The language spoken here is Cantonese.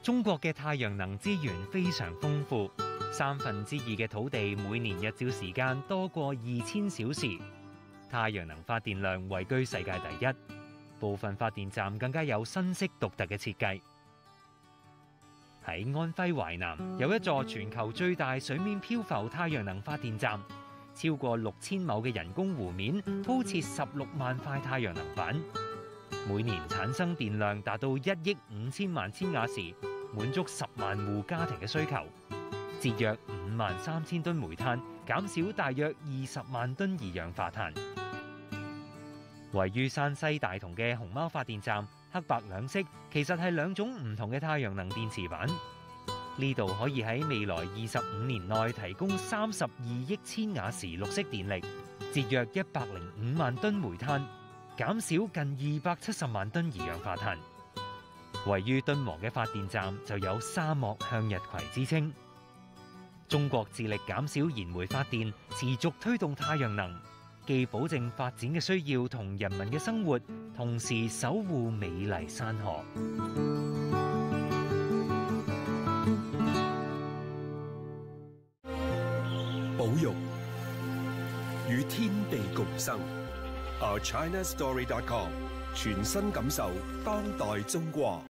中國嘅太陽能資源非常豐富，2/3嘅土地每年日照時間多過2000小時，太陽能發電量位居世界第一。部分發電站更加有新式獨特嘅設計。喺安徽淮南有一座全球最大水面漂浮太陽能發電站，超過6000畝嘅人工湖面鋪設16萬塊太陽能板，每年產生電量達到1億5000萬千瓦時，滿足10萬戶家庭嘅需求，節約53000噸煤炭，減少大約20萬噸二氧化碳。位於山西大同嘅熊貓發電站，黑白兩色，其實係2種唔同嘅太陽能電池板。呢度可以喺未來25年內提供32億千瓦時綠色電力，節約105萬噸煤炭，減少近270萬噸二氧化碳。位於敦煌嘅發電站就有沙漠向日葵之稱。中國致力減少燃煤發電，持續推動太陽能，既保證發展嘅需要同人民嘅生活，同時守護美麗山河。 保育與天地共生。OurChinaStory.com 全新感受當代中國。